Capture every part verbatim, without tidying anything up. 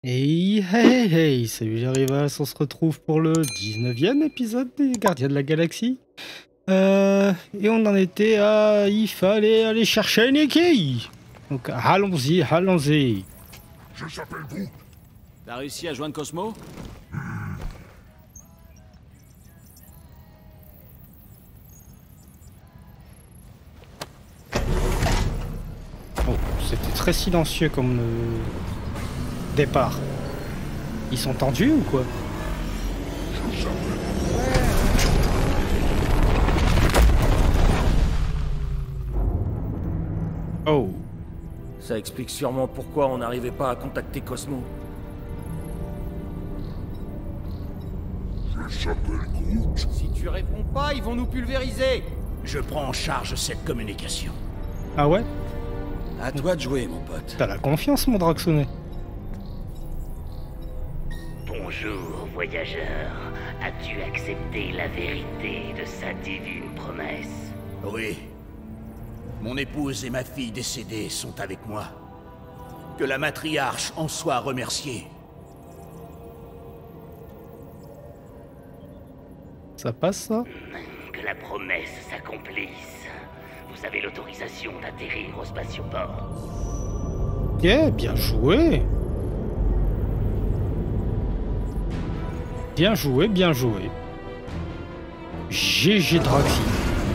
Hey, hey, hey, salut les Rivas, on se retrouve pour le dix-neuvième épisode des Gardiens de la Galaxie. Euh, et on en était à... Il fallait aller chercher Nikki. Donc allons-y, allons-y. Je s'appelle Groot. T'as réussi à joindre Cosmo? Oh, c'était très silencieux comme euh, départ. Ils sont tendus ou quoi? Je s'appelle Oh. Ça explique sûrement pourquoi on n'arrivait pas à contacter Cosmo. Je s'appelle Groot. Si tu réponds pas, ils vont nous pulvériser. Je prends en charge cette communication. Ah ouais? À toi de jouer, mon pote. T'as la confiance, mon Draxonet. Bonjour, voyageur. As-tu accepté la vérité de sa divine promesse? Oui. Mon épouse et ma fille décédée sont avec moi. Que la matriarche en soit remerciée. Ça passe, ça? Que la promesse s'accomplisse. Vous avez l'autorisation d'atterrir au spatioport. Yeah, bien joué. Bien joué, bien joué. G G Draxi.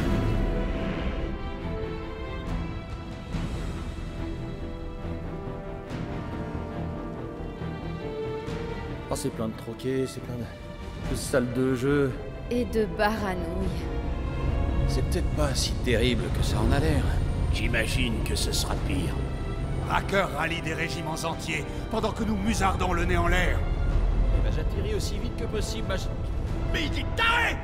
Oh, c'est plein de troquets, c'est plein de... de salles de jeu. Et de baranouilles. C'est peut-être pas si terrible que ça en a l'air. J'imagine que ce sera pire. Hacker rallie des régiments entiers, pendant que nous musardons le nez en l'air. Eh ben, j'atterris aussi vite que possible, ma... ch- Mais il dit taré!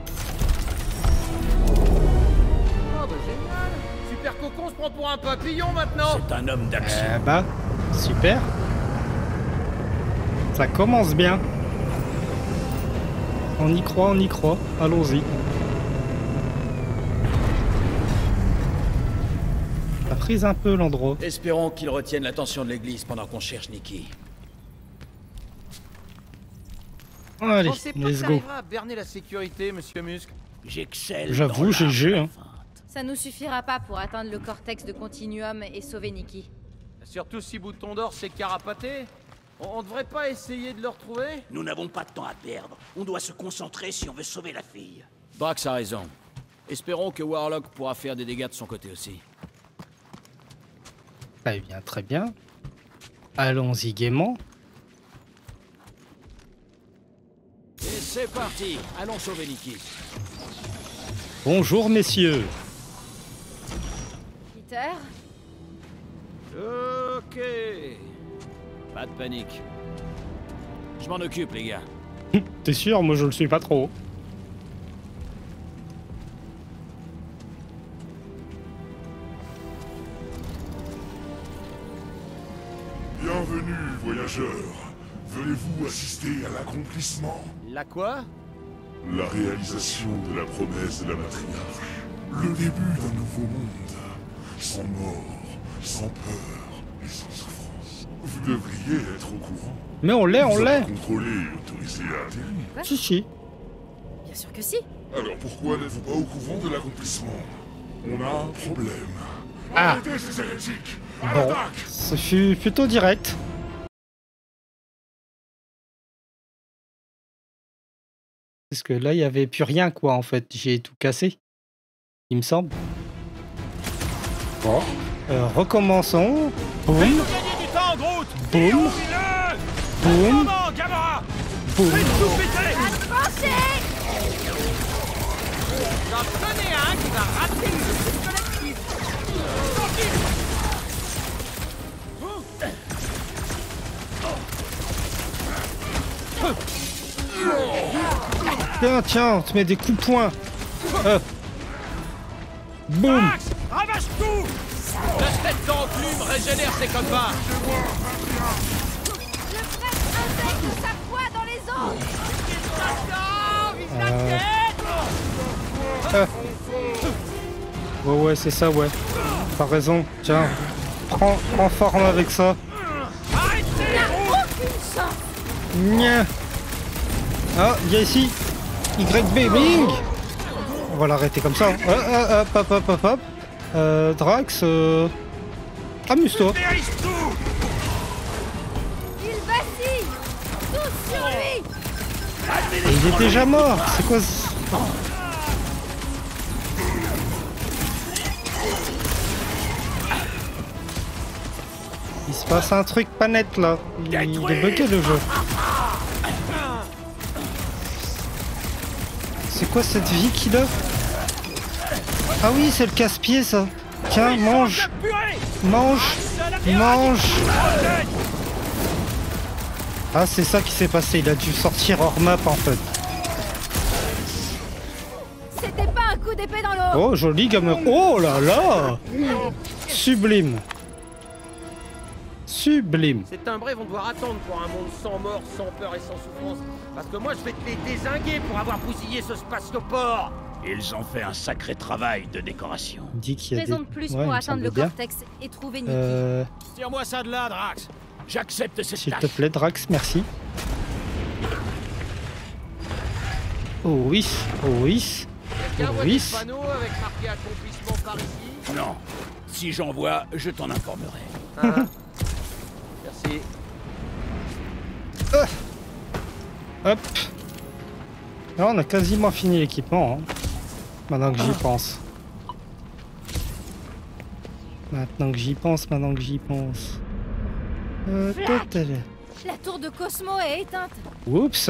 Oh, bah génial. Super Cocon se prend pour un papillon maintenant. C'est un homme d'action. Eh bah, super. Ça commence bien. On y croit, on y croit. Allons-y. Ça frise un peu l'endroit. Espérons qu'il retienne l'attention de l'église pendant qu'on cherche Nikki. Allez, Pensez pas que let's go. t'arriveras à berner la sécurité, monsieur Musk. J'excelle. J'avoue, dans G l'art G, de la hein. feinte. Ça nous suffira pas pour atteindre le cortex de Continuum et sauver Nikki. Surtout si Bouton d'Or s'est carapaté. On, on devrait pas essayer de le retrouver? Nous n'avons pas de temps à perdre. On doit se concentrer si on veut sauver la fille. Drax a raison. Espérons que Warlock pourra faire des dégâts de son côté aussi. Très bien, très bien. Allons-y gaiement. Et c'est parti. Allons sauver Nikki. Bonjour, messieurs. Peter? Ok. Pas de panique. Je m'en occupe, les gars. T'es sûr? Moi, je le suis pas trop. Bienvenue, voyageurs. Venez-vous assister à l'accomplissement, La quoi? la réalisation de la promesse de la matriarche, le début d'un nouveau monde, sans mort, sans peur et sans souffrance. Vous devriez être au courant. Mais on l'est, on Vous l'est. êtes contrôlé et autorisé à atterrir. Si, si. Bien sûr que si. Alors pourquoi n'êtes-vous pas au courant de l'accomplissement? On a un problème. Ah. Arrêtez ces hérétiques! À Bon, l'attaque! ce fut plutôt direct. Parce que là, il n'y avait plus rien, quoi, en fait. J'ai tout cassé. Il me semble. Bon. Euh, recommençons. Boum. Gagner du temps, Groot! Boum. Dis-le! Boum. Comment, Gamora? Boum. Faites tout péter! J'en connais un qui va rater le suicide collectif. Tiens, tiens, on te met des coups de poing. Euh. Boum. Max, ramasse tout! La tête d'enclume régénère ses copains. Le prêtre injecte sa foi dans les autres. Attends, vise la Euh. tête. Euh. Ouais, ouais, c'est ça, ouais. T'as raison. Tiens, prends, prends forme avec ça. Arrêtez, Groot! Nya. Ah, il y a ici Y B Bing. On va l'arrêter comme ça. Ah, ah, hop, hop, hop, hop, hop. Euh, Drax, euh... amuse-toi. Il vacille. Tous sur lui. Et il est déjà mort. C'est quoi ce... Il se passe un truc pas net là. Il, il est bugué le jeu. C'est quoi cette vie qu'il a? Ah oui, c'est le casse-pied ça. Tiens, mange. Mange. Mange. Ah, c'est ça qui s'est passé. Il a dû sortir hors map en fait. C'était pas un coup d'épée dans l'eau. Oh, joli gamer. Oh là là. Sublime. Sublime. Ces timbrés vont devoir attendre pour un monde sans mort, sans peur et sans souffrance. Parce que moi, je vais te les dézinguer pour avoir bousillé ce spatioport. Ils ont fait un sacré travail de décoration. Il dit qu'il y a Raison des... de plus Ouais, il pour me atteindre le semble bien. cortex et trouver Nikki. Euh... Tire-moi ça de là, Drax. J'accepte cette S'il tâche. te plaît, Drax, merci. Oh oui, oh oui, Quelqu'un oh voit oui. des panneaux avec marqué accomplissement par ici? Non. Si j'en vois, je t'en informerai. Ah. Merci. Hop. Là, on a quasiment fini l'équipement. Hein. Maintenant que j'y pense. Maintenant que j'y pense, maintenant que j'y pense. Euh, total. La tour de Cosmo est éteinte. Oups.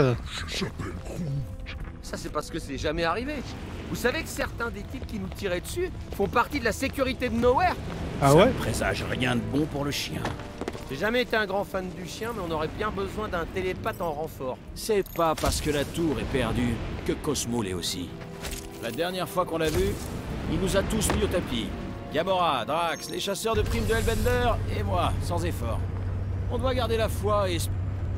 Ça, c'est parce que c'est jamais arrivé. Vous savez que certains des types qui nous tiraient dessus font partie de la sécurité de Nowhere? Ah Ça ouais? ne présage rien de bon pour le chien. J'ai jamais été un grand fan du chien, mais on aurait bien besoin d'un télépathe en renfort. C'est pas parce que la tour est perdue que Cosmo l'est aussi. La dernière fois qu'on l'a vu, il nous a tous mis au tapis. Gamora, Drax, les chasseurs de primes de Hellbender et moi, sans effort. On doit garder la foi et...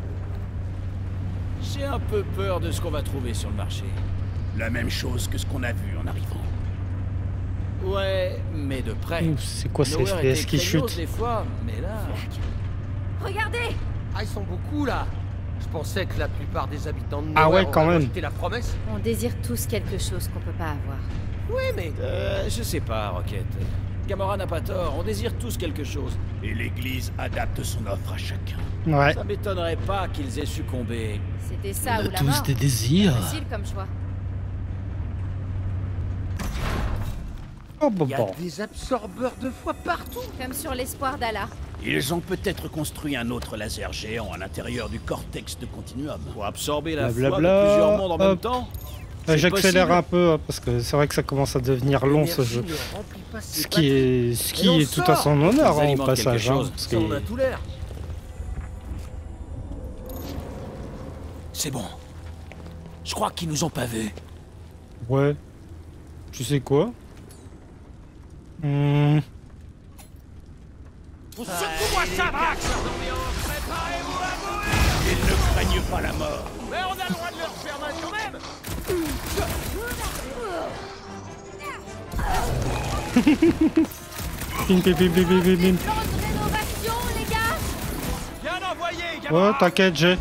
J'ai un peu peur de ce qu'on va trouver sur le marché. La même chose que ce qu'on a vu en arrivant. Ouais, mais de près. Ouh, c'est quoi ces Nowhere F P S était qui craignos chutent? des fois, mais là... Regardez. Ah, ils sont beaucoup là. Je pensais que la plupart des habitants de Nowhere Ah ouais, quand auraient même. rejeté la promesse. On désire tous quelque chose qu'on peut pas avoir. Oui, mais Euh, je sais pas, Rocket. Gamora n'a pas tort, on désire tous quelque chose. Et l'église adapte son offre à chacun. Ouais. Ça m'étonnerait pas qu'ils aient succombé. C'était ça On ou a la tous mort. des désirs. Facile comme choix. Oh bon il y a bon. des absorbeurs de foi partout. Comme sur l'espoir d'Allah. Ils ont peut-être construit un autre laser géant à l'intérieur du cortex de Continuum. Pour absorber la foi Blablabla, de plusieurs mondes en même hop. temps. Euh, c'est J'accélère possible. un peu hein, parce que c'est vrai que ça commence à devenir long ce L'énergie jeu. ne remplit pas ses Ce qui est, ce Et qui on est tout à sort. son honneur Ils hein, au alimentent passage. quelque Hein, chose. parce batteries. Ça en a que- tout l'air. C'est bon. Je crois qu'ils nous ont pas vus. Ouais. Tu sais quoi? Hmm. Secoue-moi ça, Drax. Ils ne craignent pas la mort. Mais on a le droit de leur faire mal quand même. Pim, pim, pim, pim, pim, pim, pim. Plan de rénovation, les gars. Bien envoyé, Ouais, Gamora. t'inquiète, j'ai.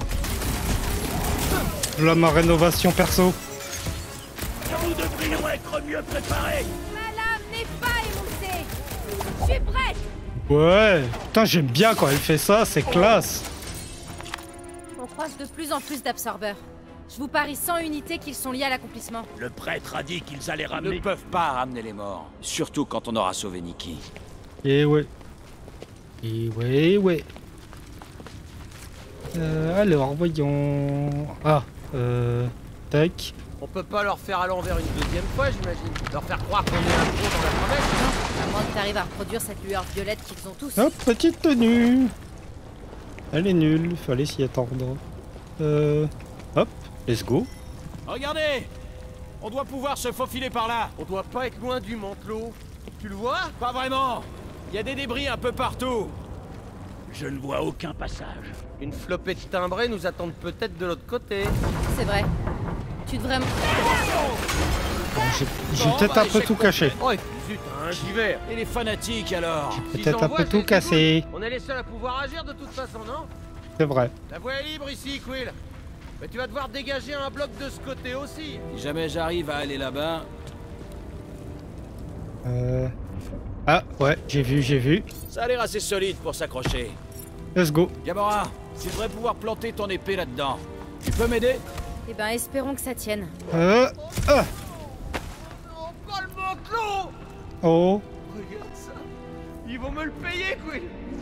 Là, ma rénovation perso. Nous devrions être mieux préparés. Ma lame n'est pas émoussée. Je suis prête. Ouais. Putain, j'aime bien quand elle fait ça, c'est classe. On croise de plus en plus d'absorbeurs. Je vous parie cent unités qu'ils sont liés à l'accomplissement. Le prêtre a dit qu'ils allaient Ils ne ramener... peuvent pas ramener les morts. Surtout quand on aura sauvé Nikki. Et ouais. Et ouais, ouais. Euh, alors, voyons. Ah, euh. Tac. On peut pas leur faire à l'envers une deuxième fois, j'imagine. Leur faire croire qu'on est un gros dans la promesse. À moins que t'arrives à reproduire cette lueur violette qu'ils ont tous. Hop, petite tenue. Elle est nulle, fallait s'y attendre. Euh. Hop, let's go. Regardez! On doit pouvoir se faufiler par là. On doit pas être loin du mantelot. Tu le vois? Pas vraiment. Il y a des débris un peu partout. Je ne vois aucun passage. Une flopée de timbrés nous attendent peut-être de l'autre côté. C'est vrai. Tu devrais me... Bon, J'ai j'ai Bon, peut-être bah, un peu échec tout caché. Oh, et puis zut, un giver. Et les fanatiques alors? Si Peut-être j'en un vois, peu je tout les cassé. écoute. On est les seuls à pouvoir agir de toute façon, non? C'est vrai. La voie est libre ici, Quill. Mais tu vas devoir dégager un bloc de ce côté aussi. Si jamais j'arrive à aller là-bas... Euh... Ah, ouais, j'ai vu, j'ai vu. Ça a l'air assez solide pour s'accrocher. Let's go. Gamora, tu devrais pouvoir planter ton épée là-dedans. Tu peux m'aider? Eh ben, espérons que ça tienne. Euh... Ah. Oh, pas le matelot! Oh. Regarde ça. Ils vont me le payer, Quill.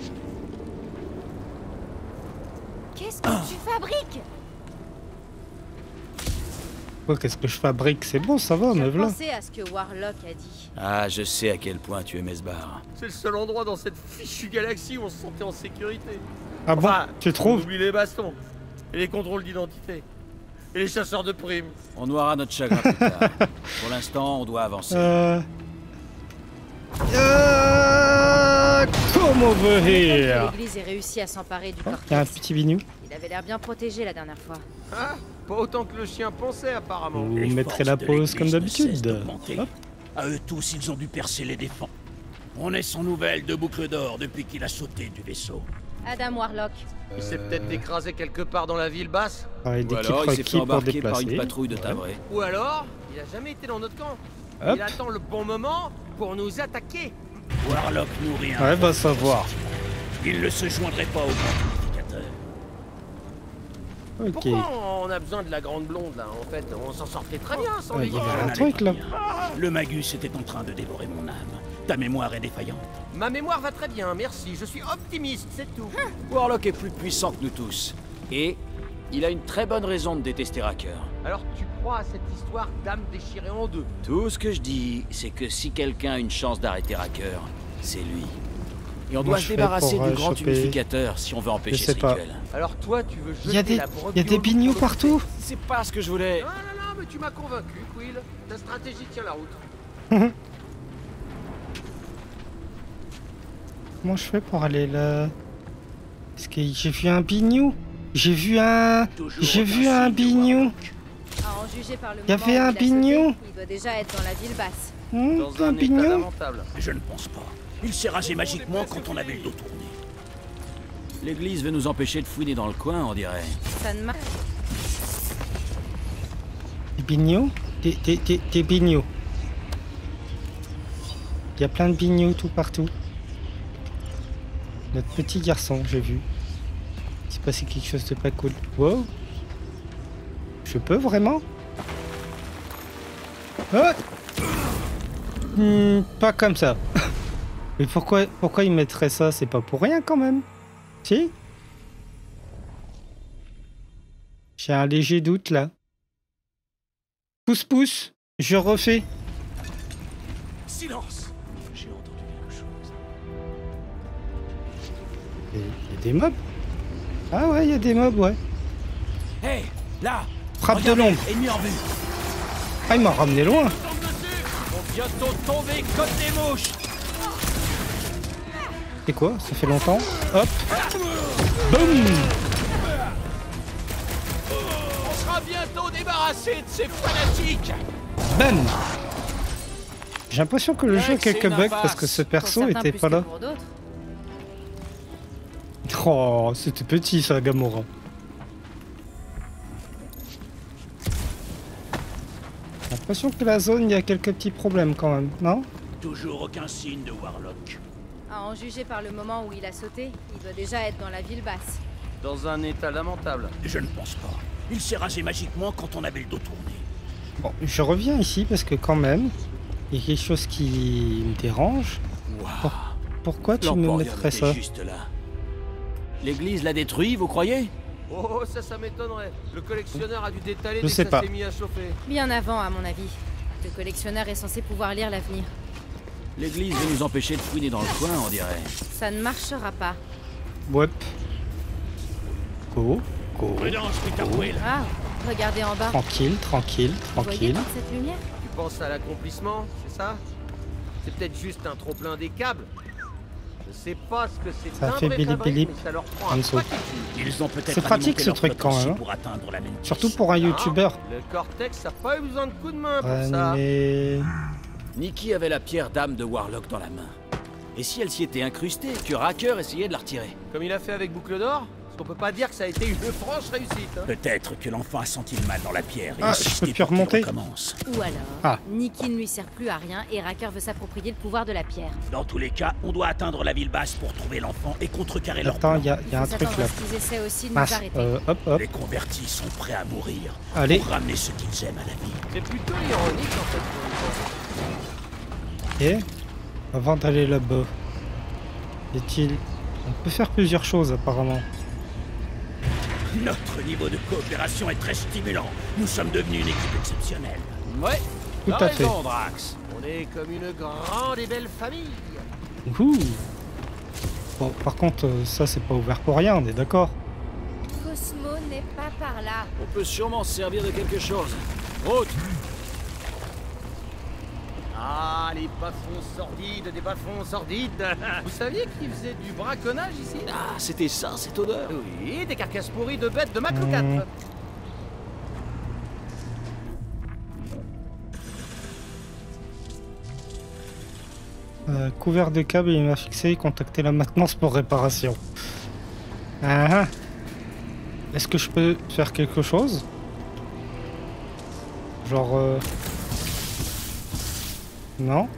Qu'est-ce que tu fabriques? Ouais, qu'est-ce que je fabrique? C'est bon, ça va, Je me voilà. pensais à ce que Warlock a dit. Ah, je sais à quel point tu aimais ce bar. C'est le seul endroit dans cette fichue galaxie où on se sentait en sécurité. Ah bon? Enfin, Tu trouves? Oublie les bastons. Et les contrôles d'identité. Et les chasseurs de primes. On noiera notre chagrin plus tard. Pour l'instant, on doit avancer. Euh... Euh... Come over here. L'église ait réussi à s'emparer du Il y a un cortex. petit bignou. Il avait l'air bien protégé la dernière fois. Ah, pas autant que le chien pensait, apparemment. Vous Les mettrez forces la de pause comme l'Église ne cessent d'habitude. d'augmenter. Hop. À eux tous, ils ont dû percer les défenses. On est sans nouvelles de Boucle d'Or depuis qu'il a sauté du vaisseau. Adam Warlock. Il s'est peut-être écrasé quelque part dans la ville basse. Pareil Ou d'équipe alors, il s'est fait requis pour embarquer par une déplacer. patrouille de tabrés. Ou alors, il a jamais été dans notre camp. Hop. Il attend le bon moment pour nous attaquer. Warlock nourrit un... Ouais, va savoir. Il ne se joindrait pas au grand unificateur. Ok. Pourquoi on a besoin de la grande blonde, là? En fait, on s'en sortait très bien sans Ouais, les il y avait Je un n'allais truc pas là. bien. Le Magus était en train de dévorer mon âme. Ta mémoire est défaillante. Ma mémoire va très bien, merci. Je suis optimiste, c'est tout. Warlock est plus puissant que nous tous. Et il a une très bonne raison de détester Racker. Alors tu crois à cette histoire d'âme déchirée en deux? Tout ce que je dis, c'est que si quelqu'un a une chance d'arrêter Racker, c'est lui. Et on Comment doit je se fais débarrasser pour, du euh, grand choper- unificateur si on veut empêcher sais ce pas. rituel. Alors toi, tu veux jeter Il y a des, la il brebis y a des au loup bignous pour partout. l'occuper? C'est pas ce que je voulais. Non, non, non, mais tu m'as convaincu, Quill. Ta stratégie tient la route. Comment je fais pour aller là? Est-ce que j'ai vu un bignou? J'ai vu un... Toujours J'ai aucun vu un signe de bignou. Warlock. À en juger par le Il y moment avait où un il a sauté, bignou. Il doit déjà être dans la ville basse. Hmm, Dans un un état bignou. lamentable. Je ne pense pas. Il s'est rasé magiquement quand on avait le dos tourné. L'église veut nous empêcher de fouiner dans le coin, on dirait. Ça ne marche. Des bignous? Des, des, des, des bignous. Il y a plein de bignous tout partout. Notre petit garçon, j'ai vu. Il s'est passé quelque chose de pas cool. Wow. Je peux vraiment? Ah Hmm, pas comme ça. Mais pourquoi, pourquoi ils mettraient ça? C'est pas pour rien quand même. Si? J'ai un léger doute là. Pouce pouce, je refais. Silence! J'ai entendu quelque chose. Il y a des mobs? Ah ouais, il y a des mobs, ouais. Hé, là! Frappe de Regardez, l'ombre. ennemi en vue! Ah, il m'a ramené loin. On va bientôt tomber comme des mouches! C'est quoi? Ça fait longtemps. Hop. Boum. On sera bientôt débarrassé de ces fanatiques! Bam. J'ai l'impression que le jeu a Mec, c'est quelques une bugs impasse. parce que ce Pour perso certains était plus pas que là. pour d'autres. Oh, c'était petit ça, Gamora. J'ai l'impression que la zone, il y a quelques petits problèmes quand même, non? Toujours aucun signe de Warlock. À en juger par le moment où il a sauté, il doit déjà être dans la ville basse. Dans un état lamentable. Je ne pense pas. Il s'est rasé magiquement quand on avait le dos tourné. Bon, je reviens ici parce que quand même, il y a quelque chose qui me dérange. Waouh! Pourquoi tu me L'Emporium mettrais était ça? juste là. L'église l'a détruit, vous croyez? Oh, ça, ça m'étonnerait. Le collectionneur a dû détaler Je dès sais que ça pas. s'est mis à chauffer. Bien avant, à mon avis. Le collectionneur est censé pouvoir lire l'avenir. L'église veut nous empêcher de fouiner dans le coin, on dirait. Ça ne marchera pas. Ouais. Go, go. Prudence, Peter Quill. Ah, regardez en bas. Tranquille, tranquille, Vous voyez tranquille. toute cette lumière? Tu penses à l'accomplissement, c'est ça? C'est peut-être juste un trop-plein des câbles. Je sais pas ce que c'est Ça d'un fait vrai bili fabrique, bili mais ça leur prend en un dessous. paquet de thunes. Ils ont peut-être C'est pratique, alimenté ce leur truc, flotte quand même, aussi hein. pour atteindre la Mentis. Surtout pour un youtubeur. Ah, le Cortex a pas eu besoin de coups de main pour ça. Mais... Nikki avait la pierre d'âme de Warlock dans la main. Et si elle s'y était incrustée, que Racker essayait de la retirer? Comme il a fait avec Boucle d'Or, Parce qu'on peut pas dire que ça a été une franche réussite. Hein. Peut-être que l'enfant a senti le mal dans la pierre et Ah, a je insisté peux plus pour qu'il remonter. recommence. Ou alors, Ah. Nikki ne lui sert plus à rien et Racker veut s'approprier le pouvoir de la pierre. Dans tous les cas, on doit atteindre la ville basse pour trouver l'enfant et contrecarrer leur Attends, plan. il y a, Il y a un faut truc s'attendre là. à ce qu'ils essaient aussi de Mince. nous arrêter. Euh, hop, hop. Les convertis sont prêts à mourir Allez. pour ramener ce qu'ils aiment à la vie. C'est plutôt ironique en fait. Et avant d'aller là-bas, est-il... On peut faire plusieurs choses apparemment. Notre niveau de coopération est très stimulant. Nous sommes devenus une équipe exceptionnelle. Ouais, Tout t'as à fait. raison, Drax. On est comme une grande et belle famille. Ouh. Bon, par contre, euh, ça c'est pas ouvert pour rien, on est d'accord. Cosmo n'est pas par là. On peut sûrement se servir de quelque chose. Route. Ah, les bas-fonds sordides, des bas-fonds sordides. Vous saviez qu'ils faisaient du braconnage ici? Ah, c'était ça, cette odeur. Oui, des carcasses pourries de bêtes de Mako quatre. Mmh. Euh, couvert de câbles, il m'a fixé et contacté la maintenance pour réparation. Ah, ah. Est-ce que je peux faire quelque chose? Genre... Euh... Non?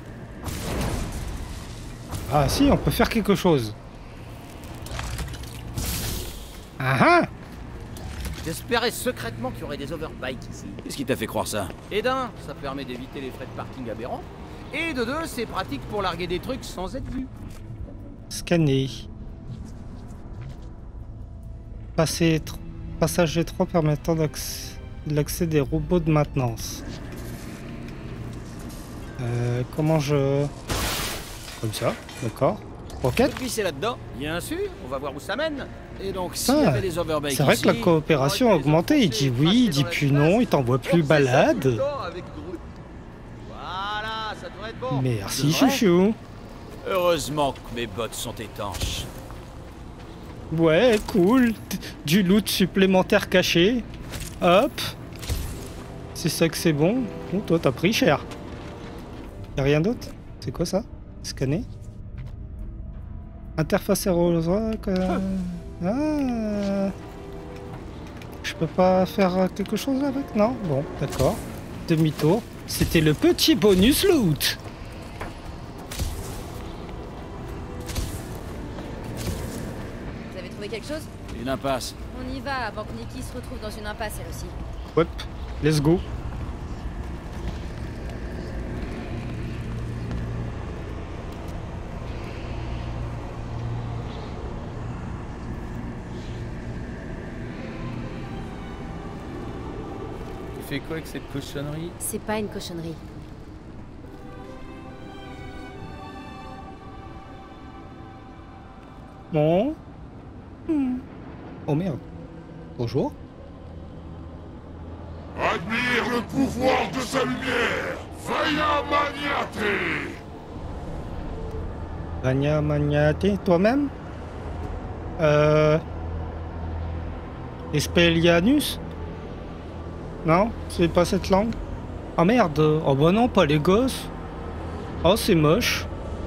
Ah si, on peut faire quelque chose. Ah ah! J'espérais secrètement qu'il y aurait des overbikes ici. Qu'est-ce qui t'a fait croire ça? Et d'un, ça permet d'éviter les frais de parking aberrants. Et de deux, c'est pratique pour larguer des trucs sans être vu. Scanner. Passer tr- Passage étroit permettant d'accès l'accès des robots de maintenance. Euh, comment je... Comme ça, d'accord. Rocket. Puis c'est là-dedans. Bien sûr, on va voir où ça mène. Et donc, s'il y Ah, avait des overbikes C'est vrai ici, que la coopération a augmenté. Il dit oui, il dit plus non, il t'envoie plus balade. Voilà, ça devrait être bon. Merci C'est vrai chouchou. heureusement que mes bottes sont étanches. Ouais, cool. D- Du loot supplémentaire caché. Hop. C'est ça que c'est bon. Bon, toi, t'as pris cher. Y'a rien d'autre? C'est quoi ça? Scanner. Interface aérosolque. euh, Ah. Je peux pas faire quelque chose avec? Non? Bon, d'accord. Demi-tour. C'était le petit bonus loot. Vous avez trouvé quelque chose? Une impasse. On y va avant que Nikki se retrouve dans une impasse elle aussi. Hop. Let's go. Tu fais quoi avec cette cochonnerie? C'est pas une cochonnerie. Bon. Hmm. Oh merde. Bonjour. Admire le pouvoir de sa lumière, Vaya Maniate. Vania Maniate, toi-même? Euh... Espelianus? Non? C'est pas cette langue? Ah merde! Oh bah non, pas les gosses! Oh, c'est moche!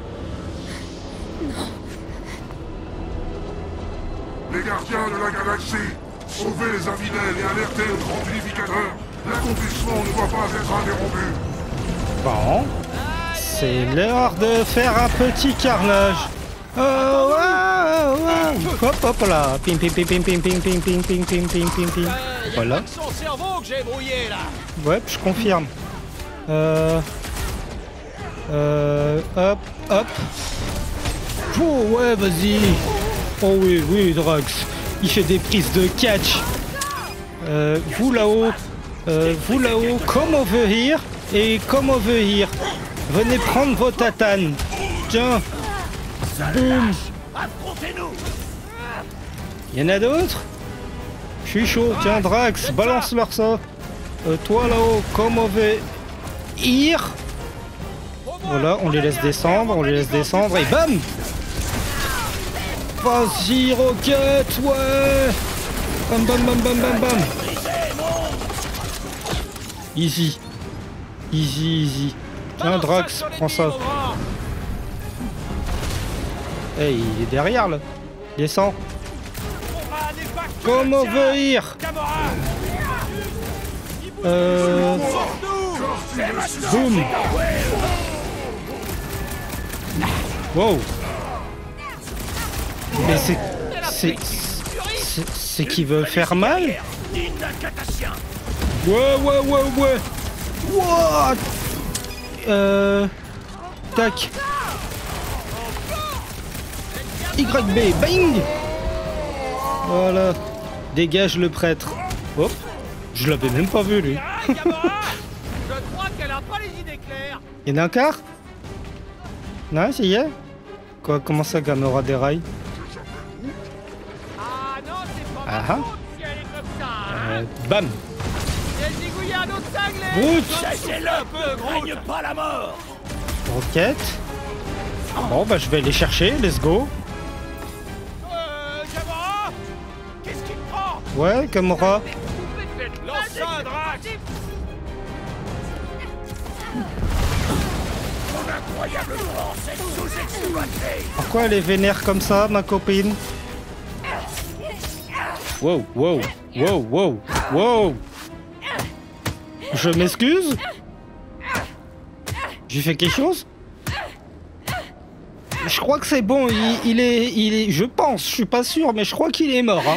Les gardiens de la galaxie, sauvez les infidèles et alertez le grand unificateur. L'accomplissement ne doit pas être interrompu. Bon. C'est l'heure de faire un petit carnage! Oh, ouais, ouais. Hop, hop là! Ping, ping, ping, ping, ping, ping, ping, ping, ping, ping, ping, ping, ping. Euh, y a Voilà. pas que son cerveau que j'ai brouillé là. Ouais, je confirme. Euh... Euh... Hop, hop. Oh ouais, vas-y. Oh oui, oui, Drax. Il fait des prises de catch. Euh, vous là-haut. Euh, vous là-haut, come over here. Et come over here. Venez prendre vos tatanes. Tiens. Boum. Affrontez-nous! Y'en a d'autres? Je suis chaud. Tiens, Drax, balance-leur ça. Euh, toi là-haut, come over here. Voilà, on les laisse descendre, on les laisse descendre et bam! Vas-y, Rocket, ouais! Bam bam bam bam bam bam! Easy. Easy, easy. Tiens, Drax, prends ça. Eh, hey, il est derrière là. Descends. Comment veuillir? Euh... Boum. Wow. Mais c'est... C'est... C'est, c'est qui veut faire mal? Ouais, ouais, ouais, ouais. What? Euh... Tac. Y B, bang. Voilà. Dégage le prêtre. Hop. Je l'avais même pas vu, lui. Je crois qu'elle a pas les idées claires. Il y en a un quart? Non, ça y est. Quoi, comment ça, Gamora déraille? Ah non, c'est pas Ah ma ah. faute si elle est comme ça, hein. Euh, bam. Elle zigouille un autre cinglé. Groot. Cessez-le, craigne pas la mort. Roquette. Bon, bah je vais les chercher, let's go. Euh, Gamora, qu'est-ce qui te prend? Ouais, Gamora. Lance ça, Drax. Ton incroyable force est sous-exploitée. Pourquoi elle est vénère comme ça, ma copine? Wow, wow, wow, wow, wow. Je m'excuse? J'ai fait quelque chose? Je crois que c'est bon, il, il est... il est... Je pense, je suis pas sûr, mais je crois qu'il est mort, hein.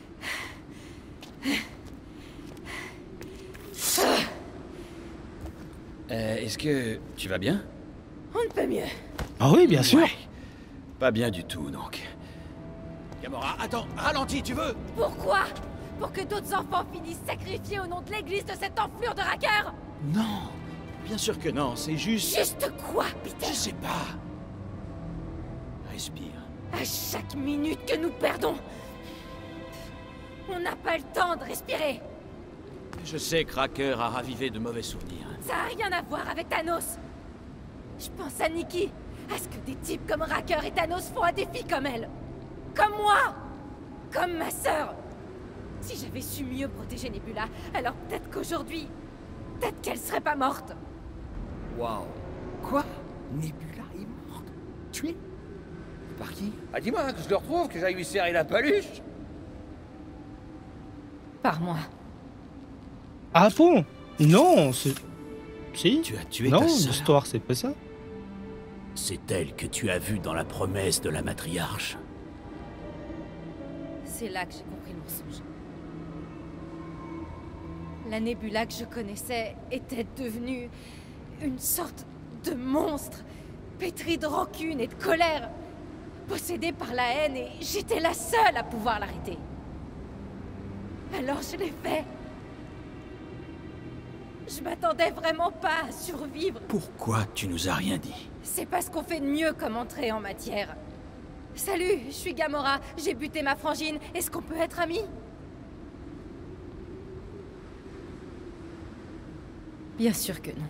Euh, est-ce que tu vas bien? On ne peut mieux. Ah oui, bien sûr. Ouais. Pas bien du tout, donc. Gamora, attends, ralentis, tu veux? Pourquoi? Pour que d'autres enfants finissent sacrifiés au nom de l'église de cette enflure de raqueur? Non, bien sûr que non, c'est juste... Juste quoi, Peter? Je sais pas. Respire. À chaque minute que nous perdons, on n'a pas le temps de respirer. Je sais que Racker a ravivé de mauvais souvenirs. Ça a rien à voir avec Thanos. Je pense à Nikki, à ce que des types comme Racker et Thanos font un défi comme elle. Comme moi. Comme ma sœur. Si j'avais su mieux protéger Nebula, alors peut-être qu'aujourd'hui, peut-être qu'elle serait pas morte. Waouh. Quoi? Nebula est morte? Tuée? Par qui? Ah dis-moi, que je le retrouve, que j'aille lui serrer la paluche. Par moi. Ah bon? Non, c'est... Si? Tu as tué Non, ta sœur. l'histoire, c'est pas ça. C'est elle que tu as vue dans la promesse de la matriarche. C'est là que j'ai compris le mensonge. La Nebula que je connaissais était devenue une sorte de monstre, pétri de rancune et de colère, possédée par la haine, et j'étais la seule à pouvoir l'arrêter. Alors je l'ai fait. Je m'attendais vraiment pas à survivre. Pourquoi tu nous as rien dit? C'est pas ce qu'on fait de mieux comme entrée en matière. Salut, je suis Gamora, j'ai buté ma frangine, est-ce qu'on peut être amis? Bien sûr que non.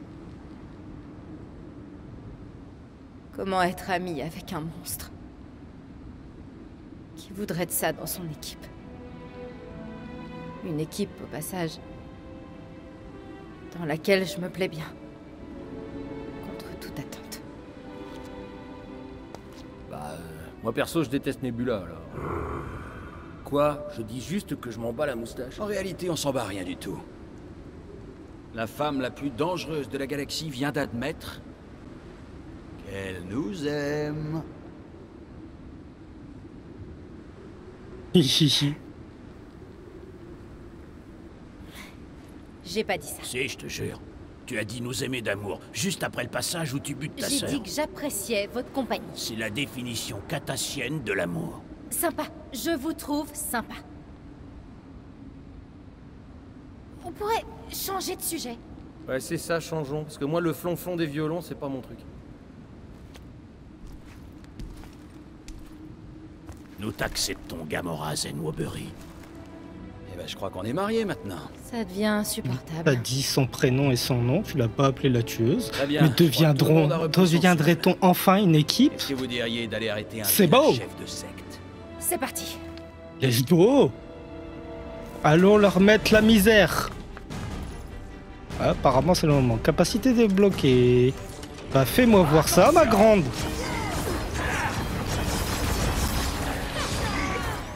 Comment être ami avec un monstre? Qui voudrait de ça dans son équipe? Une équipe, au passage, dans laquelle je me plais bien. Contre toute attente. Bah, euh, moi perso, je déteste Nebula, alors. Quoi? Je dis juste que je m'en bats la moustache. En réalité, on s'en bat rien du tout. La femme la plus dangereuse de la galaxie vient d'admettre qu'elle nous aime. Hihihi. J'ai pas dit ça. Si, je te jure. Tu as dit nous aimer d'amour, juste après le passage où tu butes ta J'ai sœur. dit que j'appréciais votre compagnie. C'est la définition katassienne de l'amour. Sympa. Je vous trouve sympa. On pourrait changer de sujet. Ouais, c'est ça, changeons. Parce que moi, le flonflon des violons, c'est pas mon truc. Nous t'acceptons, Gamora Zenwobury. Eh ben, je crois qu'on est mariés maintenant. Ça devient T'as insupportable. dit son prénom et son nom, tu l'as pas appelé la tueuse. Très bien. Mais Je crois que tout le deviendront, monde a repris son deviendrait-on enfin une équipe? Est-ce que vous diriez d'aller arrêter un C'est vilain beau. chef de secte? C'est parti. Let's go! Allons leur mettre la misère. Ah, apparemment c'est le moment. Capacité débloquée. Bah fais-moi voir ça, ma grande.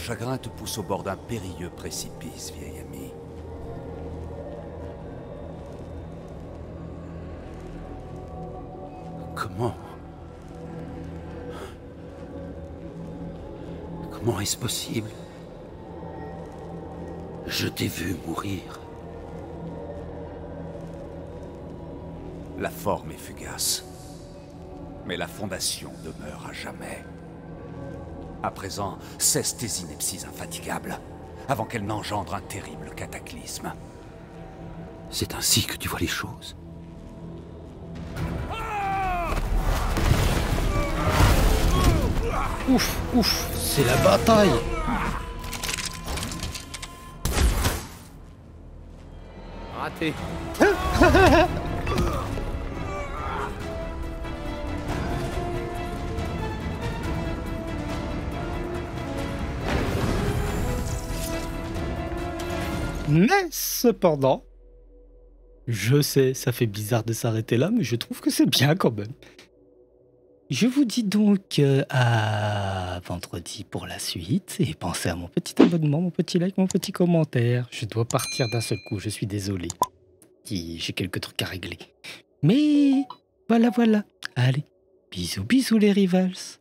chagrin te pousse au bord d'un périlleux précipice, vieil ami. Comment... Comment est-ce possible? Je t'ai vu mourir. La forme est fugace, mais la fondation demeure à jamais. À présent, cesse tes inepties infatigables, avant qu'elles n'engendrent un terrible cataclysme. C'est ainsi que tu vois les choses. Ouf, ouf, c'est la bataille. Raté. Mais cependant, je sais, ça fait bizarre de s'arrêter là, mais je trouve que c'est bien quand même. Je vous dis donc euh, à vendredi pour la suite et pensez à mon petit abonnement, mon petit like, mon petit commentaire. Je dois partir d'un seul coup, je suis désolé. J'ai quelques trucs à régler. Mais voilà, voilà. Allez, bisous, bisous les rivals.